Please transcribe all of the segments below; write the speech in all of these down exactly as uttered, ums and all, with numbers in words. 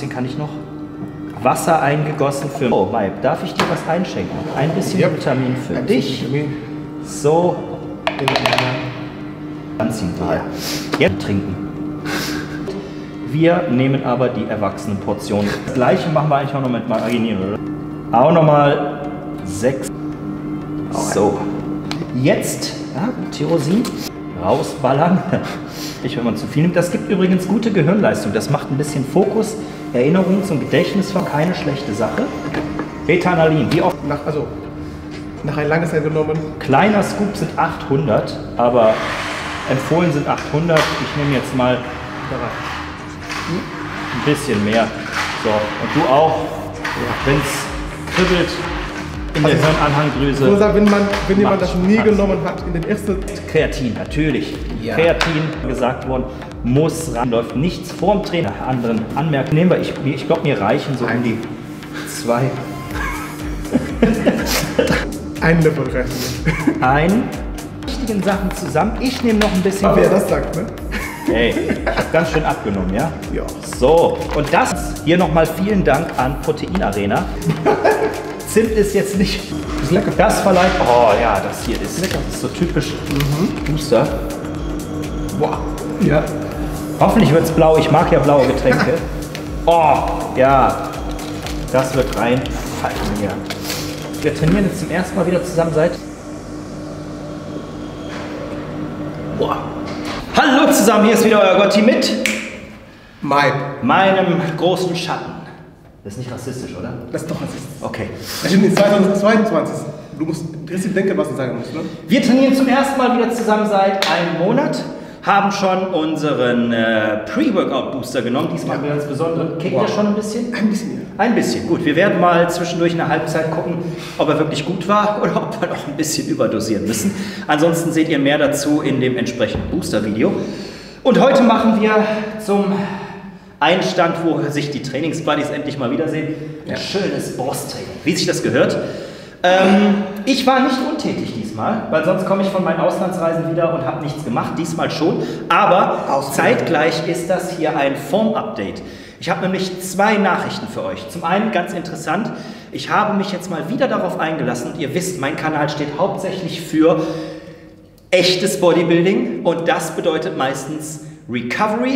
Den kann ich noch. Wasser eingegossen für... Oh, Maib, darf ich dir was einschenken? Ein bisschen yep. Vitamin für Ein dich. Vitamin. So. Anziehen mal. Ja. Jetzt trinken. Wir nehmen aber die erwachsenen Portionen. Das gleiche machen wir eigentlich auch noch mit Margarine, oder? Auch nochmal sechs. So. Jetzt, ja, Tyrosin. Rausballern. Ich, wenn man zu viel nimmt. Das gibt übrigens gute Gehirnleistung. Das macht ein bisschen Fokus, Erinnerung zum Gedächtnis war keine schlechte Sache. Beta-Analin, wie oft? Nach, also, nach einer langen Zeit genommen. Kleiner Scoop sind achthundert, aber empfohlen sind achthundert. Ich nehme jetzt mal ein bisschen mehr. So, und du auch, wenn es kribbelt in der Hirnanhangdrüse. Also, sagen, wenn man, wenn jemand das nie genommen hat, in den ersten... Kreatin, natürlich. Ja. Kreatin, gesagt worden, muss ran. Läuft nichts vorm Trainer. Anderen Anmerkungen nehmen wir. Ich, ich glaube, mir reichen so um die zwei. Ein Löffel reicht. Ein. Wichtigen Sachen zusammen. Ich nehme noch ein bisschen. Aber wer das sagt, ne? Hey, ich habe ganz schön abgenommen, ja? Ja. So, und das hier nochmal vielen Dank an Protein Arena. Zimt ist jetzt nicht. Das ist lecker. Das verleiht. Oh ja, das hier ist lecker. Das ist so typisch mhm. Booster. Boah. Ja. Hoffentlich wird es blau. Ich mag ja blaue Getränke. Oh, ja. Das wird rein. Ja. Wir trainieren jetzt zum ersten Mal wieder zusammen seit. Boah. Hallo zusammen, hier ist wieder euer Gotti mit mein. meinem großen Schatten. Das ist nicht rassistisch, oder? Das ist doch rassistisch. Okay. Das stimmt, zweitausendzweiundzwanzig. Du musst richtig denken, was du sagen musst, ne? Wir trainieren zum ersten Mal wieder zusammen seit einem Monat. Haben schon unseren äh, Pre-Workout-Booster genommen. Diesmal ja. ganz besonders. Kickt wow. er schon ein bisschen? Ein bisschen, ja. Ein bisschen, gut. Wir werden mal zwischendurch eine Halbzeit gucken, ob er wirklich gut war oder ob wir noch ein bisschen überdosieren müssen. Ansonsten seht ihr mehr dazu in dem entsprechenden Booster-Video. Und heute machen wir zum Einstand, wo sich die Trainingsbuddies endlich mal wiedersehen, ein ja. schönes Brusttraining, wie sich das gehört. Ähm, ich war nicht untätig diesmal, weil sonst komme ich von meinen Auslandsreisen wieder und habe nichts gemacht, diesmal schon. Aber zeitgleich ist das hier ein Form-Update. Ich habe nämlich zwei Nachrichten für euch. Zum einen ganz interessant, ich habe mich jetzt mal wieder darauf eingelassen und ihr wisst, mein Kanal steht hauptsächlich für echtes Bodybuilding und das bedeutet meistens Recovery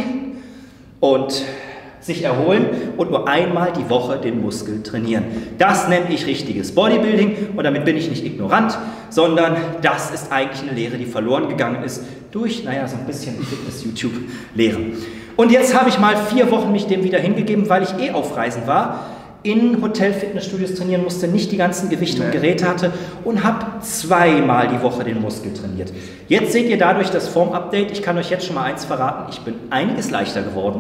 und sich erholen und nur einmal die Woche den Muskel trainieren. Das nenne ich richtiges Bodybuilding und damit bin ich nicht ignorant, sondern das ist eigentlich eine Lehre, die verloren gegangen ist durch, naja, so ein bisschen Fitness-YouTube-Lehre. Und jetzt habe ich mal vier Wochen mich dem wieder hingegeben, weil ich eh auf Reisen war, in Hotel-Fitnessstudios trainieren musste, nicht die ganzen Gewichte und Geräte hatte und habe zweimal die Woche den Muskel trainiert. Jetzt seht ihr dadurch das Form-Update. Ich kann euch jetzt schon mal eins verraten, ich bin einiges leichter geworden.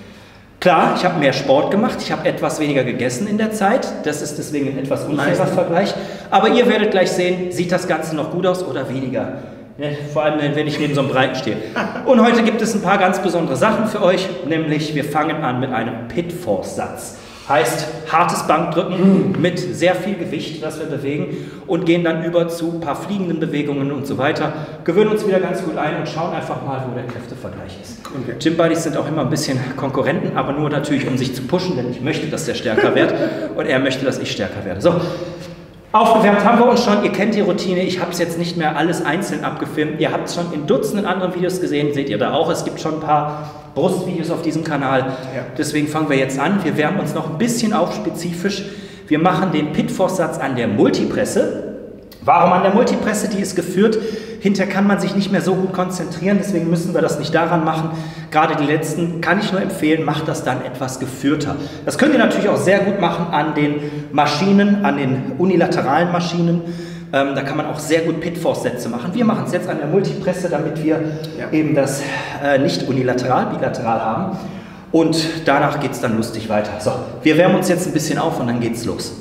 Klar, ich habe mehr Sport gemacht, ich habe etwas weniger gegessen in der Zeit, das ist deswegen ein etwas unfairer Vergleich, aber ihr werdet gleich sehen, sieht das Ganze noch gut aus oder weniger, vor allem wenn ich neben so einem Breiten stehe. Und heute gibt es ein paar ganz besondere Sachen für euch, nämlich wir fangen an mit einem Pit-Force-Satz. Heißt, hartes Bankdrücken mit sehr viel Gewicht, das wir bewegen und gehen dann über zu ein paar fliegenden Bewegungen und so weiter. Gewöhnen uns wieder ganz gut ein und schauen einfach mal, wo der Kräftevergleich ist. Okay. Gym Buddies sind auch immer ein bisschen Konkurrenten, aber nur natürlich, um sich zu pushen, denn ich möchte, dass der stärker wird und er möchte, dass ich stärker werde. So, aufgewärmt haben wir uns schon, ihr kennt die Routine, ich habe es jetzt nicht mehr alles einzeln abgefilmt. Ihr habt es schon in Dutzenden anderen Videos gesehen, seht ihr da auch, es gibt schon ein paar Brustvideos auf diesem Kanal. Ja. Deswegen fangen wir jetzt an. Wir wärmen uns noch ein bisschen auf spezifisch. Wir machen den Pit-Force-Satz an der Multipresse. Warum an der Multipresse? Die ist geführt. Hinterher kann man sich nicht mehr so gut konzentrieren, deswegen müssen wir das nicht daran machen. Gerade die letzten kann ich nur empfehlen, macht das dann etwas geführter. Das könnt ihr natürlich auch sehr gut machen an den Maschinen, an den unilateralen Maschinen. Ähm, da kann man auch sehr gut Pit-Force-Sätze machen. Wir machen es jetzt an der Multipresse, damit wir ja. eben das äh, nicht unilateral, bilateral haben. Und danach geht es dann lustig weiter. So, wir wärmen uns jetzt ein bisschen auf und dann geht's los.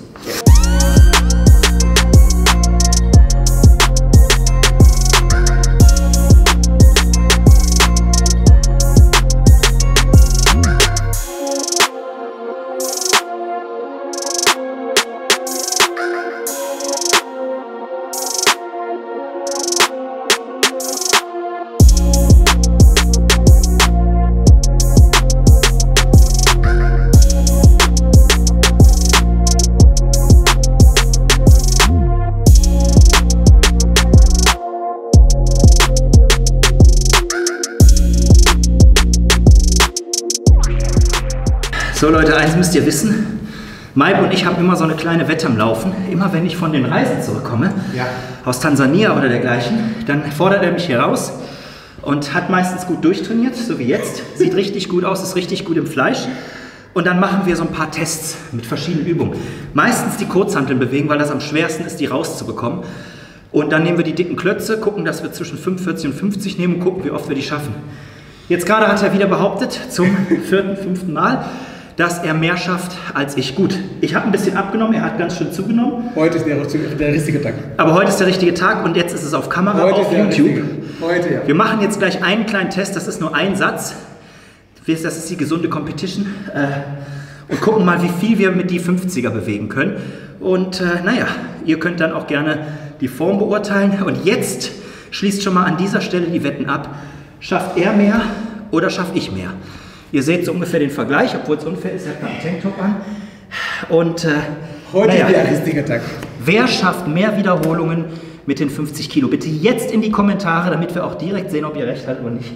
So Leute, eins müsst ihr wissen. Maib und ich haben immer so eine kleine Wette am Laufen. Immer wenn ich von den Reisen zurückkomme, ja. aus Tansania oder dergleichen, dann fordert er mich hier raus und hat meistens gut durchtrainiert, so wie jetzt. Sieht richtig gut aus, ist richtig gut im Fleisch. Und dann machen wir so ein paar Tests mit verschiedenen Übungen. Meistens die Kurzhanteln bewegen, weil das am schwersten ist, die rauszubekommen. Und dann nehmen wir die dicken Klötze, gucken, dass wir zwischen fünfundvierzig und fünfzig nehmen und gucken, wie oft wir die schaffen. Jetzt gerade hat er wieder behauptet, zum vierten, fünften Mal, dass er mehr schafft als ich. Gut, ich habe ein bisschen abgenommen, er hat ganz schön zugenommen. Heute ist der, der richtige Tag. Aber heute ist der richtige Tag und jetzt ist es auf Kamera, heute auf YouTube. Heute, ja. Wir machen jetzt gleich einen kleinen Test, das ist nur ein Satz. Das ist die gesunde Competition. Und gucken mal, wie viel wir mit die fünfziger bewegen können. Und äh, naja, ihr könnt dann auch gerne die Form beurteilen. Und jetzt schließt schon mal an dieser Stelle die Wetten ab. Schafft er mehr oder schaffe ich mehr? Ihr seht so ungefähr den Vergleich, obwohl es unfair ist, er hat einen Tanktop an. Und äh, heute naja, ist der richtige Tag. Wer schafft mehr Wiederholungen mit den fünfzig Kilo? Bitte jetzt in die Kommentare, damit wir auch direkt sehen, ob ihr recht habt oder nicht.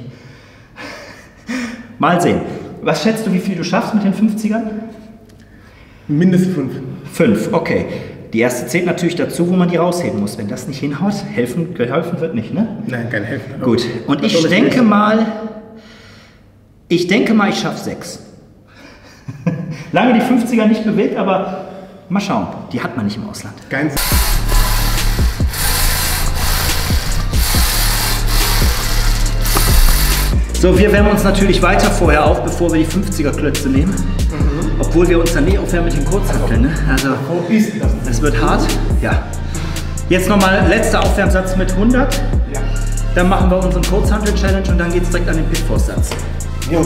Mal sehen. Was schätzt du, wie viel du schaffst mit den fünfzigern? Mindestens fünf. Fünf, okay. Die erste zählt natürlich dazu, wo man die rausheben muss. Wenn das nicht hinhaut, helfen, geholfen wird nicht, ne? Nein, kein Helfen. Gut. Und ich denke mal, ich denke mal, ich schaffe sechs. Lange die fünfziger nicht bewegt, aber mal schauen. Die hat man nicht im Ausland. Ganz So, wir wärmen uns natürlich weiter vorher auf, bevor wir die fünfziger Klötze nehmen. Mhm. Obwohl wir uns dann nicht aufwärmen mit den Kurzhanteln. Ne? Also, es wird hart. Ja. Jetzt nochmal letzter Aufwärmsatz mit hundert. Ja. Dann machen wir unseren Kurzhantel-Challenge und dann geht es direkt an den Pitforce-Satz. Jo.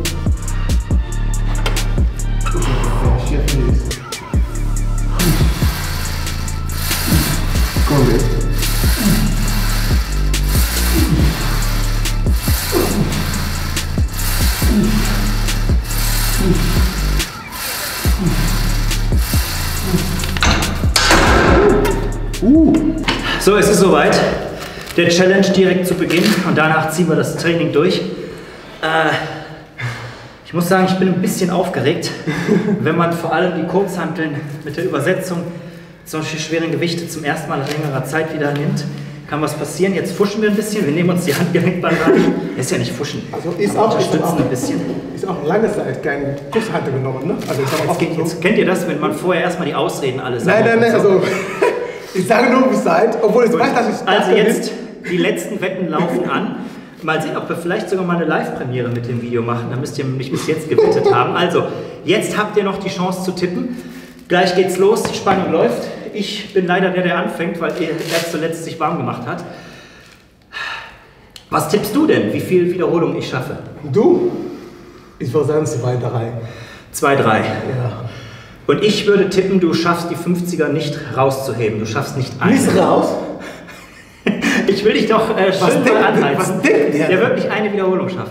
Komm jetzt. Uh. So, es ist soweit. Der Challenge direkt zu Beginn und danach ziehen wir das Training durch. Äh, ich muss sagen, ich bin ein bisschen aufgeregt, wenn man vor allem die Kurzhanteln mit der Übersetzung solche schweren Gewichte zum ersten Mal nach längerer Zeit wieder nimmt. Kann was passieren. Jetzt fuschen wir ein bisschen. Wir nehmen uns die Handgelenkbandage. Ist ja nicht fuschen. Also ist auch, unterstützen ist auch, ein bisschen. Ist auch lange Zeit kein Kusshantel genommen, ne? Also ist auch jetzt, so. jetzt kennt ihr das, wenn man vorher erstmal die Ausreden alle sagt? Nein, nein, nein. So. Also ich sage nur Bescheid, obwohl ich weiß, dass ich also jetzt die letzten Wetten laufen an. Mal sehen, ob wir vielleicht sogar mal eine Live-Premiere mit dem Video machen. Da müsst ihr nicht bis jetzt gewettet haben. Also, jetzt habt ihr noch die Chance zu tippen. Gleich geht's los, die Spannung läuft. Ich bin leider der, der anfängt, weil er zuletzt sich warm gemacht hat. Was tippst du denn, wie viel Wiederholungen ich schaffe? Du? Ich würde sagen zwei, drei. zwei, drei. Ja. Und ich würde tippen, du schaffst die fünfziger nicht rauszuheben. Du schaffst nicht eine. Nicht raus? Ich will dich doch äh, schön was mal anheizen. Was denkt der? Der wird nicht eine Wiederholung schaffen.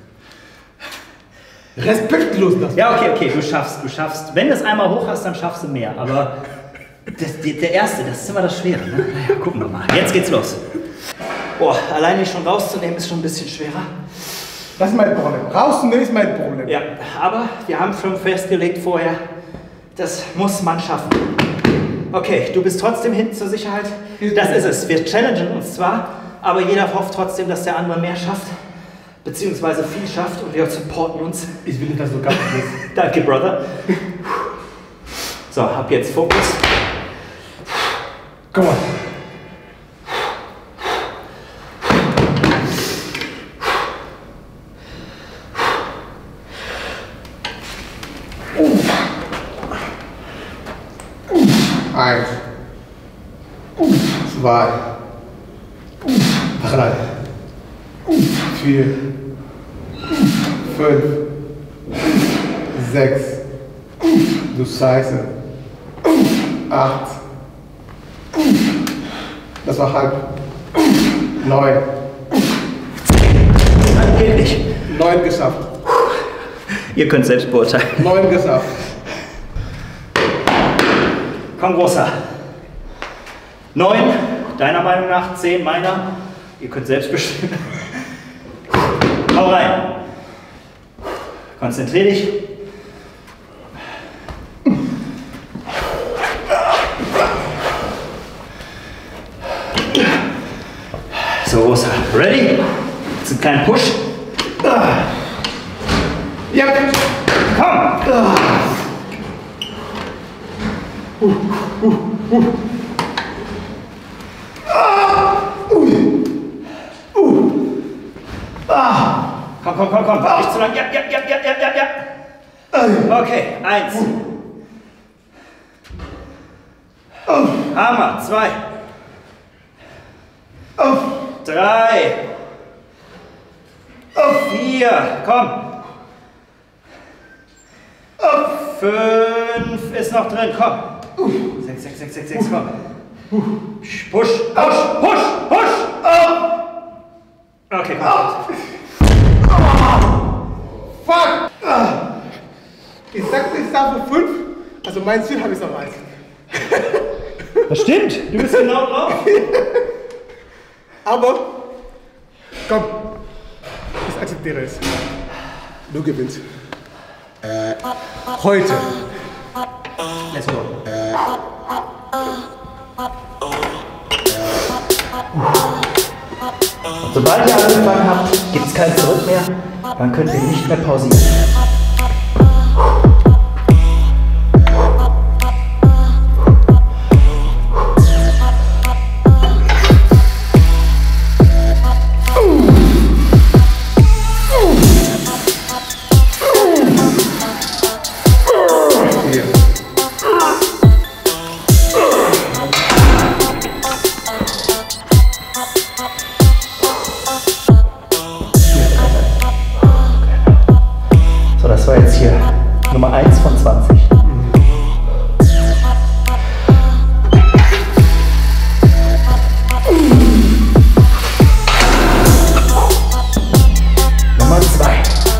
Respektlos das. Ja, okay, okay, du schaffst, du schaffst. Wenn du es einmal hoch hast, dann schaffst du mehr. Aber das, die, der erste, das ist immer das Schwere. Ne? Naja, gucken wir mal. Jetzt geht's los. Boah, alleine schon rauszunehmen ist schon ein bisschen schwerer. Das ist mein Problem. Rauszunehmen ist mein Problem. Ja, aber wir haben schon festgelegt vorher, das muss man schaffen. Okay, du bist trotzdem hinten zur Sicherheit. Das ist es. Wir challengen uns zwar, aber jeder hofft trotzdem, dass der andere mehr schafft. Beziehungsweise viel schafft und wir supporten uns. Ich will nicht, dass du kaputt bist. Danke, Brother. So, hab jetzt Fokus. Komm mal. Eins, zwei, drei, vier, fünf, sechs, du Scheiße, acht, das war halb, neun, Nein, geht nicht. neun geschafft, Ihr könnt selbst beurteilen. neun geschafft. Komm, Großer. Neun, deiner Meinung nach, zehn, meiner. Ihr könnt selbst bestimmen. Hau rein. Konzentrier dich. Ready? Jetzt einen kleinen Push. Ja, Komm! Uh, uh, uh. Ah, ui. Uh. Ah. Komm, komm, komm, komm. Nicht zu lang. Ja, ja, ja, ja, ja, ja, ja. Okay, eins. Oh. Hammer. Zwei. Oh. Drei. Oh. Vier. Komm. Oh. Fünf ist noch drin. Komm. Uh. Sechs, sechs, sechs, sechs, sechs. Komm. Uh. Push, push, push, push, push. Oh. Okay, komm. Oh. Oh. Fuck. Ah. Ich sagte, ich sage fünf. Also mein Ziel habe ich noch eins. Das stimmt. Du bist genau drauf. Aber, komm, ich akzeptiere es. Du gewinnst. Heute. Let's go. Sobald ihr angefangen habt, gibt es kein Zurück mehr. Dann könnt ihr nicht mehr pausieren. Das war jetzt hier Nummer eins von zwanzig. Nummer zwei.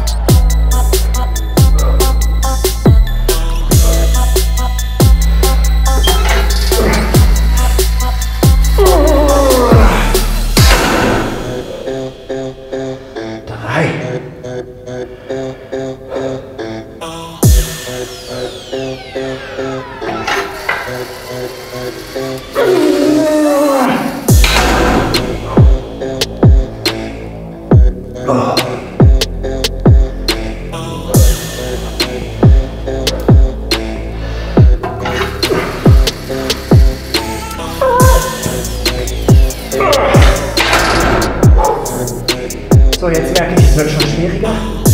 Drei. So, jetzt merke ich, es wird schon schwieriger.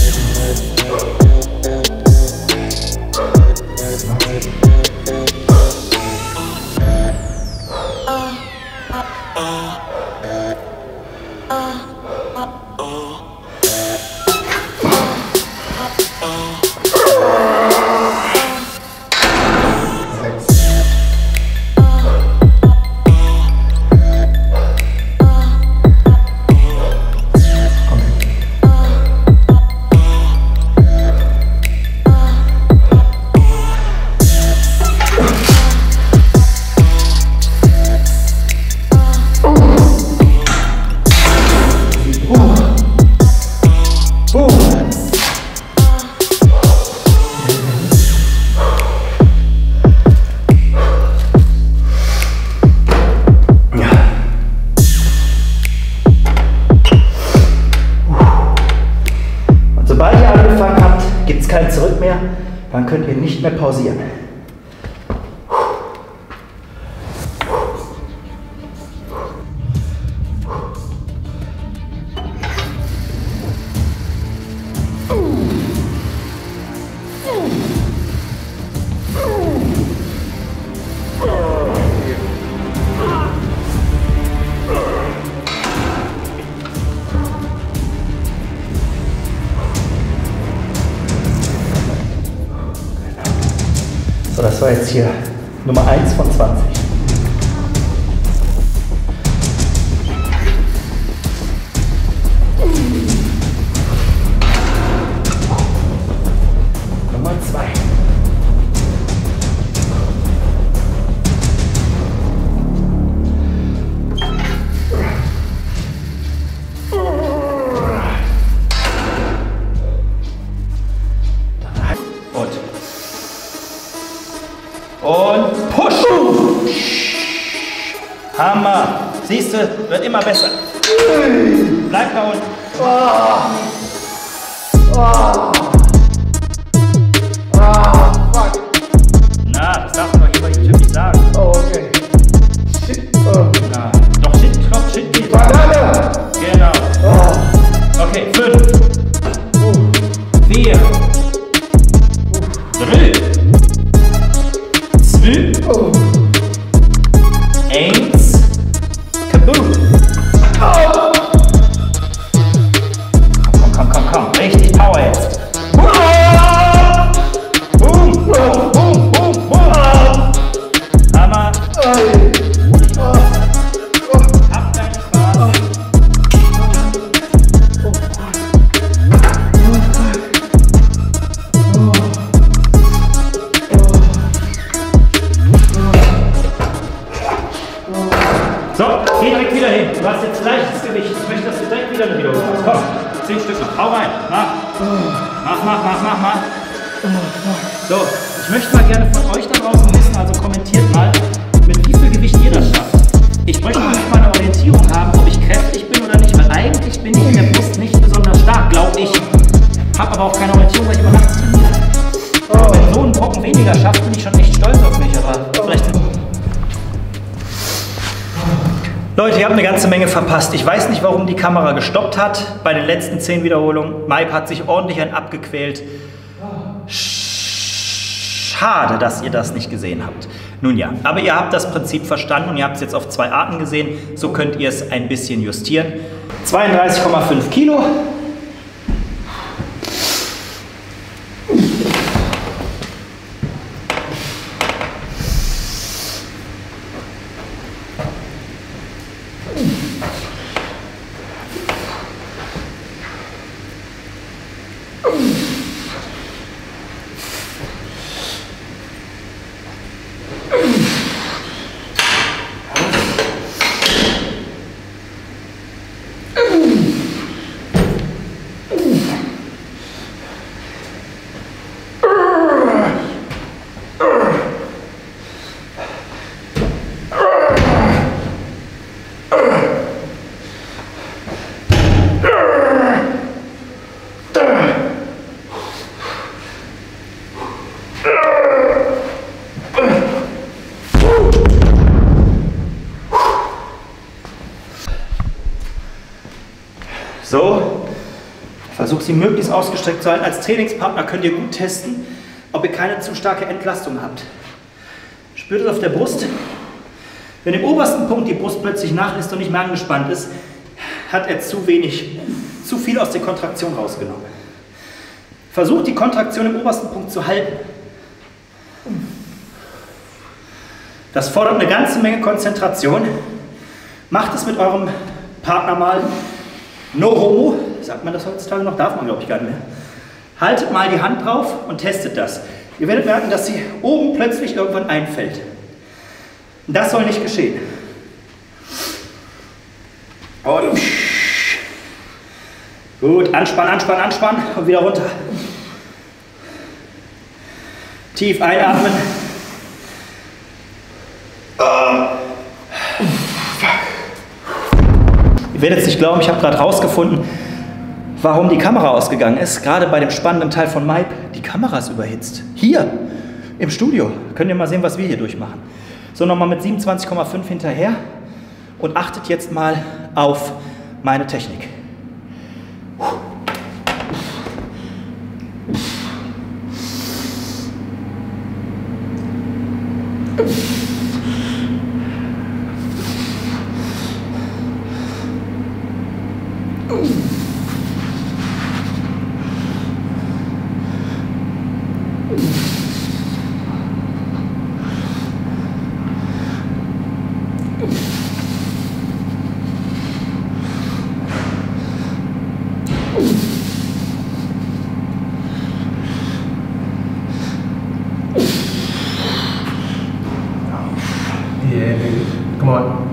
Sobald ihr angefangen habt, gibt es kein Zurück mehr, dann könnt ihr nicht mehr pausieren. So, das war jetzt hier Nummer eins von zwanzig. Nummer zwei. Und push! Hammer! Siehst du, wird immer besser. Bleib da unten. Ah. Ah. Ah, fuck. Na, das darf man doch hier bei YouTube nicht sagen. Oh, okay. Shit. Oh. Na, doch, Shit, Klopf, Shit geht. Banane. Genau. Oh. Okay, fünf. Vier. Drei. Zwei. Oh. Eins. Kaboom. Oh. Komm, komm, komm, komm. Richtig Power jetzt. Boom, boom, boom, boom, boom. Hammer. Hab deinen Spaß. So, geh direkt wieder hin. Du hast jetzt leichtes Gewicht. Ich möchte, dass du direkt wieder eine Wiederholung machst. Komm, zehn Stück noch. Hau rein. Mach. Mach, mach, mach, mach, mach. So, ich möchte mal gerne von euch da draußen wissen, also kommentiert mal, mit wie viel Gewicht ihr das schafft. Ich möchte nämlich mal eine Orientierung haben, ob ich kräftig bin oder nicht, weil eigentlich bin ich in der Brust nicht besonders stark, glaube ich. Hab aber auch keine Orientierung, weil ich über Nacht trainiere. Wenn so ein Brocken weniger schafft, bin ich schon echt stolz auf mich, aber vielleicht... Leute, ihr habt eine ganze Menge verpasst. Ich weiß nicht, warum die Kamera gestoppt hat bei den letzten zehn Wiederholungen. Maip hat sich ordentlich ein abgequält. Schade, dass ihr das nicht gesehen habt. Nun ja, aber ihr habt das Prinzip verstanden und ihr habt es jetzt auf zwei Arten gesehen. So könnt ihr es ein bisschen justieren. zweiunddreißig Komma fünf Kilo. So, versucht sie möglichst ausgestreckt zu halten. Als Trainingspartner könnt ihr gut testen, ob ihr keine zu starke Entlastung habt. Spürt es auf der Brust. Wenn im obersten Punkt die Brust plötzlich nachlässt und nicht mehr angespannt ist, hat er zu wenig, zu viel aus der Kontraktion rausgenommen. Versucht die Kontraktion im obersten Punkt zu halten. Das fordert eine ganze Menge Konzentration. Macht es mit eurem Partner mal. No homo, sagt man das heutzutage noch? Darf man, glaube ich, gar nicht mehr. Haltet mal die Hand drauf und testet das. Ihr werdet merken, dass sie oben plötzlich irgendwann einfällt. Und das soll nicht geschehen. Und gut, anspannen, anspannen, anspannen und wieder runter. Tief einatmen. Ihr werdet es nicht glauben, ich habe gerade rausgefunden, warum die Kamera ausgegangen ist. Gerade bei dem spannenden Teil von Maip, die Kamera ist überhitzt. Hier im Studio. Könnt ihr mal sehen, was wir hier durchmachen. So, nochmal mit siebenundzwanzig Komma fünf hinterher und achtet jetzt mal auf meine Technik. Yeah, dude. Come on.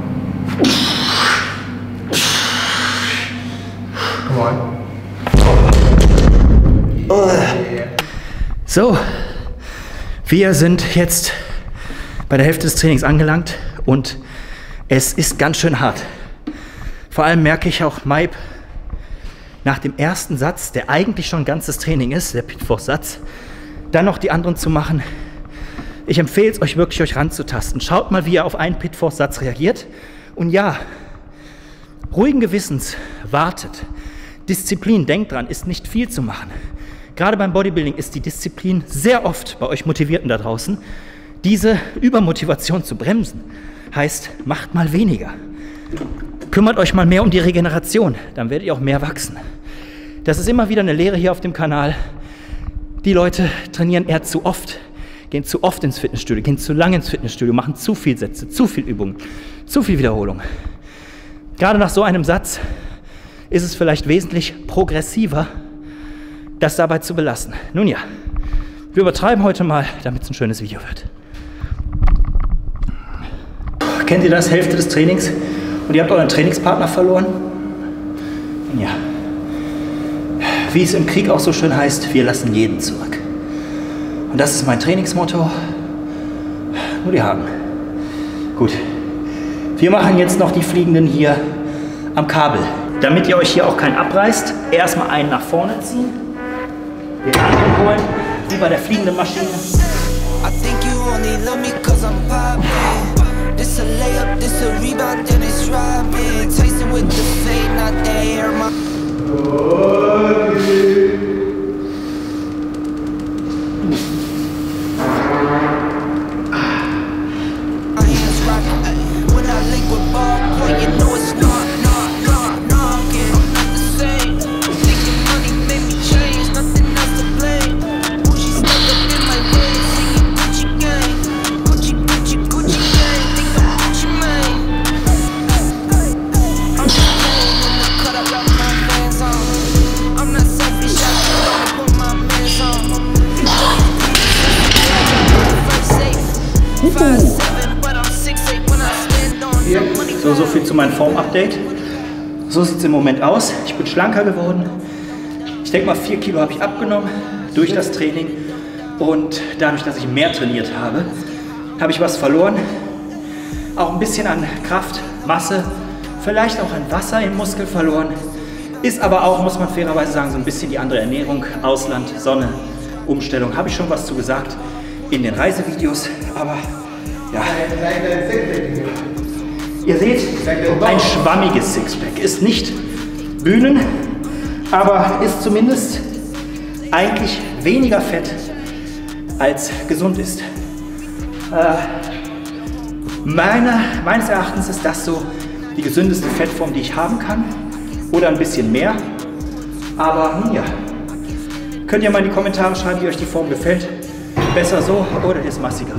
Come on. Yeah. So, wir sind jetzt bei der Hälfte des Trainings angelangt und es ist ganz schön hart. Vor allem merke ich auch, Maib, nach dem ersten Satz, der eigentlich schon ein ganzes Training ist, der Pit-Force-Satz, dann noch die anderen zu machen. Ich empfehle es euch wirklich, euch ranzutasten. Schaut mal, wie ihr auf einen Pit-Force-Satz reagiert. Und ja, ruhigen Gewissens, wartet. Disziplin, denkt dran, ist nicht viel zu machen. Gerade beim Bodybuilding ist die Disziplin sehr oft bei euch Motivierten da draußen. Diese Übermotivation zu bremsen, heißt, macht mal weniger. Kümmert euch mal mehr um die Regeneration, dann werdet ihr auch mehr wachsen. Das ist immer wieder eine Lehre hier auf dem Kanal. Die Leute trainieren eher zu oft, gehen zu oft ins Fitnessstudio, gehen zu lange ins Fitnessstudio, machen zu viel Sätze, zu viel Übungen, zu viel Wiederholung. Gerade nach so einem Satz ist es vielleicht wesentlich progressiver, das dabei zu belassen. Nun ja, wir übertreiben heute mal, damit es ein schönes Video wird. Kennt ihr das? Hälfte des Trainings und ihr habt euren Trainingspartner verloren? Ja. Wie es im Krieg auch so schön heißt, wir lassen jeden zurück. Und das ist mein Trainingsmotto. Nur die Haken. Gut. Wir machen jetzt noch die Fliegenden hier am Kabel. Damit ihr euch hier auch keinen abreißt, erstmal einen nach vorne ziehen, den anderen holen, wie bei der fliegenden Maschine. So, so viel zu meinem Form-Update. So sieht es im Moment aus. Ich bin schlanker geworden. Ich denke mal, vier Kilo habe ich abgenommen durch das Training. Und dadurch, dass ich mehr trainiert habe, habe ich was verloren. Auch ein bisschen an Kraft, Masse, vielleicht auch an Wasser im Muskel verloren. Ist aber auch, muss man fairerweise sagen, so ein bisschen die andere Ernährung, Ausland, Sonne, Umstellung. Habe ich schon was zu gesagt in den Reisevideos. Aber ja. Ihr seht, ein schwammiges Sixpack. Ist nicht Bühnen, aber ist zumindest eigentlich weniger Fett als gesund ist. Äh, meine, meines Erachtens ist das so die gesündeste Fettform, die ich haben kann. Oder ein bisschen mehr. Aber nun ja, könnt ihr mal in die Kommentare schreiben, wie euch die Form gefällt. Besser so oder ist massigere.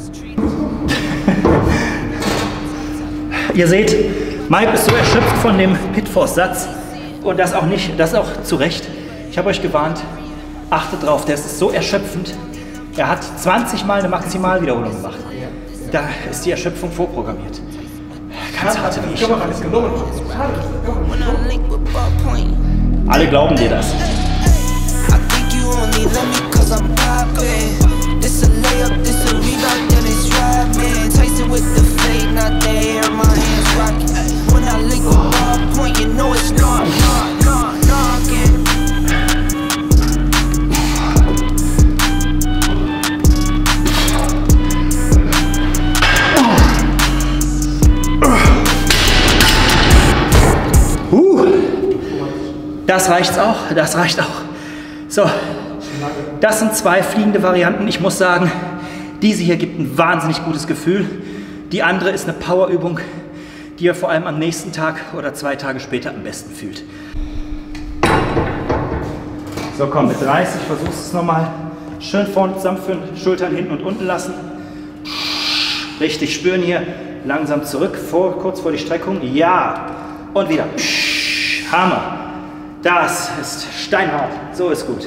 Ihr seht, Maib ist so erschöpft von dem Pit-Force-Satz und das auch nicht, das auch zu Recht. Ich habe euch gewarnt, achtet drauf, der ist so erschöpfend. Er hat zwanzig Mal eine Maximalwiederholung gemacht. Da ist die Erschöpfung vorprogrammiert. Ganz harte Nische. Alle glauben dir das. Das reicht's auch, das reicht auch. So, das sind zwei fliegende Varianten. Ich muss sagen, diese hier gibt ein wahnsinnig gutes Gefühl. Die andere ist eine Powerübung, die ihr vor allem am nächsten Tag oder zwei Tage später am besten fühlt. So, komm, mit dreißig versuchst es nochmal. Schön vorne zusammenführen, Schultern hinten und unten lassen. Richtig spüren hier, langsam zurück, vor, kurz vor die Streckung. Ja, und wieder. Hammer. Das ist steinhart. So ist gut.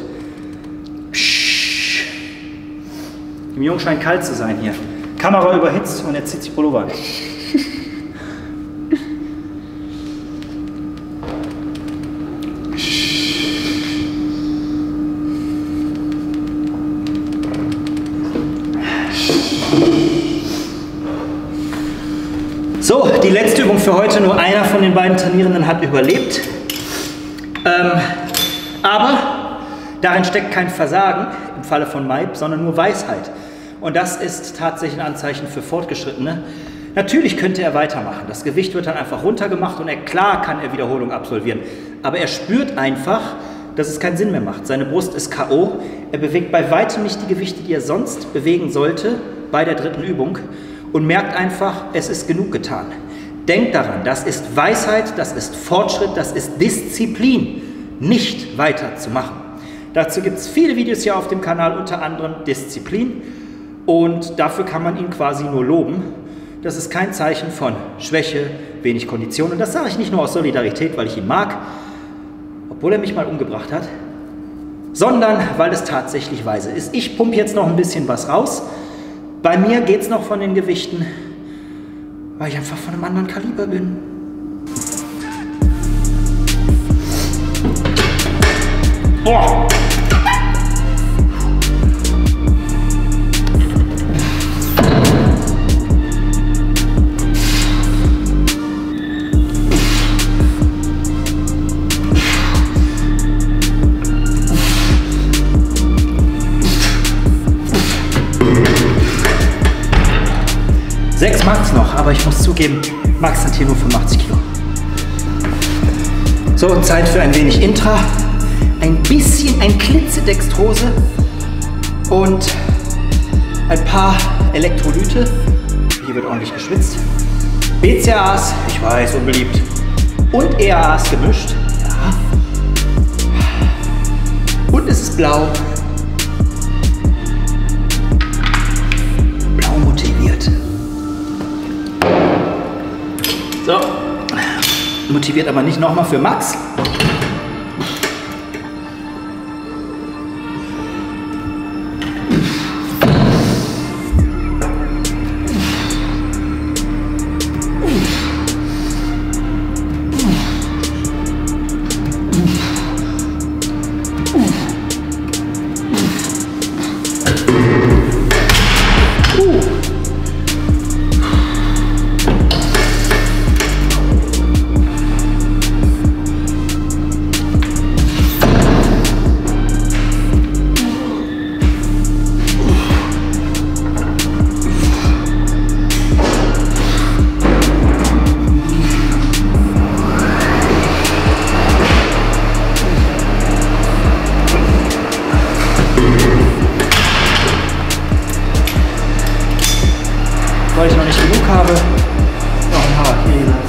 Dem Jungen scheint kalt zu sein hier. Kamera überhitzt und jetzt zieht sich Pullover an. So, die letzte Übung für heute. Nur einer von den beiden Trainierenden hat überlebt. Ähm, aber darin steckt kein Versagen im Falle von Maib, sondern nur Weisheit. Und das ist tatsächlich ein Anzeichen für Fortgeschrittene. Natürlich könnte er weitermachen. Das Gewicht wird dann einfach runtergemacht und er, klar kann er Wiederholung absolvieren. Aber er spürt einfach, dass es keinen Sinn mehr macht. Seine Brust ist K O. Er bewegt bei weitem nicht die Gewichte, die er sonst bewegen sollte bei der dritten Übung und merkt einfach, es ist genug getan. Denkt daran, das ist Weisheit, das ist Fortschritt, das ist Disziplin, nicht weiterzumachen. Dazu gibt es viele Videos hier auf dem Kanal, unter anderem Disziplin. Und dafür kann man ihn quasi nur loben. Das ist kein Zeichen von Schwäche, wenig Kondition. Und das sage ich nicht nur aus Solidarität, weil ich ihn mag, obwohl er mich mal umgebracht hat, sondern weil es tatsächlich weise ist. Ich pumpe jetzt noch ein bisschen was raus. Bei mir geht es noch von den Gewichten, weil ich einfach von einem anderen Kaliber bin. Boah! Sechs Max noch, aber ich muss zugeben, Max hat hier nur fünfundachtzig Kilo. So, Zeit für ein wenig Intra, ein bisschen, ein Klitzedextrose und ein paar Elektrolyte. Hier wird ordentlich geschwitzt. B C A As, ich weiß, unbeliebt. Und E A As gemischt. Ja. Und es ist blau. Blau motiviert. So, motiviert aber nicht nochmal für Max. Weil ich noch nicht genug habe, noch ein Haar hier jeweils.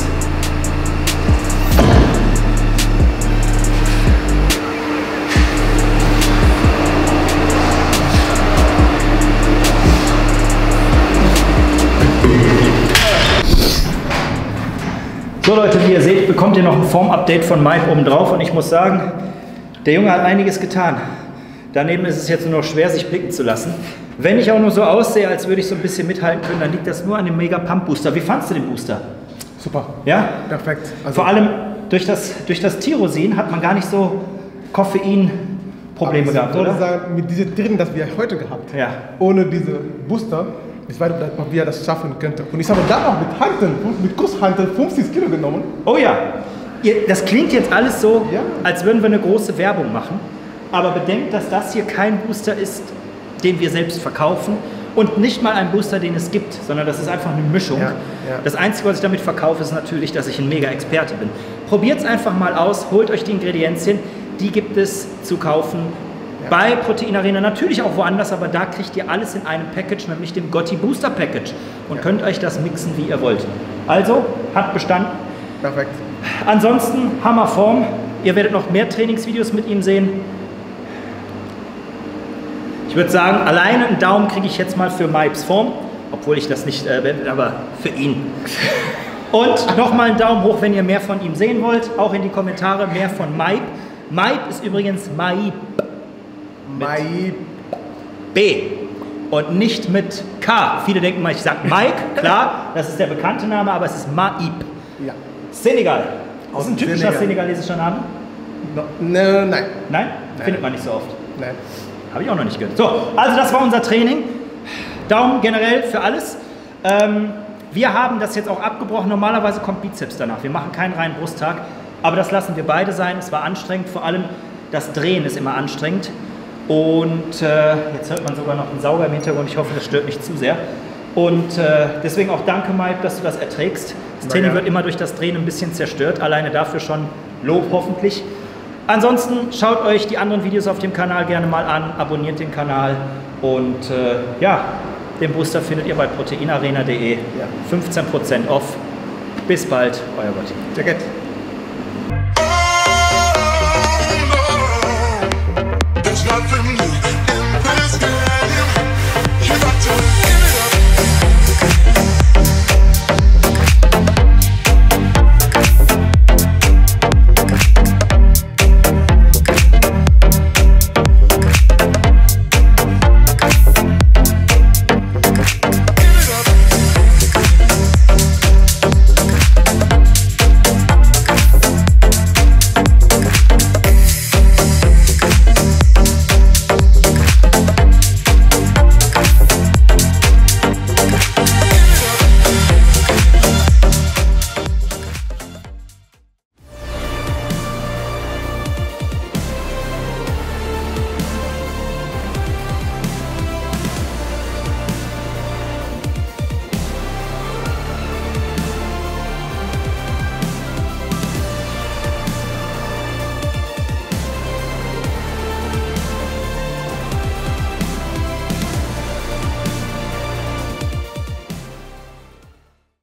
So Leute, wie ihr seht, bekommt ihr noch ein Form-Update von Maib oben drauf und ich muss sagen, der Junge hat einiges getan. Daneben ist es jetzt nur noch schwer, sich blicken zu lassen. Wenn ich auch nur so aussehe, als würde ich so ein bisschen mithalten können, dann liegt das nur an dem Mega Pump Booster. Wie fandst du den Booster? Super. Ja? Perfekt. Also vor allem durch das, durch das Tyrosin hat man gar nicht so Koffein-Probleme gehabt, oder? Ich würde sagen, mit diesen Training, das wir heute gehabt haben, ja. ohne diese Booster, ich weiß nicht, ob wir das schaffen könnten. Und ich habe da auch mit Hanteln, mit Kusshanteln fünfzig Kilo genommen. Oh ja. Ihr, das klingt jetzt alles so, ja, als würden wir eine große Werbung machen. Aber bedenkt, dass das hier kein Booster ist, den wir selbst verkaufen und nicht mal ein Booster, den es gibt, sondern das ist einfach eine Mischung. Ja, ja. Das Einzige, was ich damit verkaufe, ist natürlich, dass ich ein Mega-Experte bin. Probiert es einfach mal aus, holt euch die Ingredienzien, die gibt es zu kaufen ja. bei Proteinarena, natürlich auch woanders, aber da kriegt ihr alles in einem Package, nämlich dem Gotti Booster Package und ja. könnt euch das mixen, wie ihr wollt. Also, hat bestanden. Perfekt. Ansonsten, Hammerform. Ihr werdet noch mehr Trainingsvideos mit ihm sehen. Ich würde sagen, alleine einen Daumen kriege ich jetzt mal für Maibs Form, obwohl ich das nicht äh, bin, aber für ihn. Und nochmal einen Daumen hoch, wenn ihr mehr von ihm sehen wollt, auch in die Kommentare, mehr von Maib. Maib ist übrigens Maib. Maib. B und nicht mit K. Viele denken mal, ich sage Mike, klar, das ist der bekannte Name, aber es ist Maib. Ja. Senegal. Das ist ein typischer Senegal. senegalesischer Name? No, no, nein. Nein? Nein? Findet man nicht so oft. Nein. Habe ich auch noch nicht gehört. So, also das war unser Training. Daumen generell für alles. Ähm, Wir haben das jetzt auch abgebrochen. Normalerweise kommt Bizeps danach. Wir machen keinen reinen Brusttag, aber das lassen wir beide sein. Es war anstrengend, vor allem das Drehen ist immer anstrengend. Und äh, jetzt hört man sogar noch einen Sauger im Hintergrund. Ich hoffe, das stört nicht zu sehr. Und äh, deswegen auch danke, Mike, dass du das erträgst. Das Training wird immer durch das Drehen ein bisschen zerstört. Alleine dafür schon Lob hoffentlich. Ansonsten schaut euch die anderen Videos auf dem Kanal gerne mal an. Abonniert den Kanal. Und äh, ja, den Booster findet ihr bei proteinarena punkt de. Ja. fünfzehn Prozent off. Bis bald, euer Gotti. Jacket.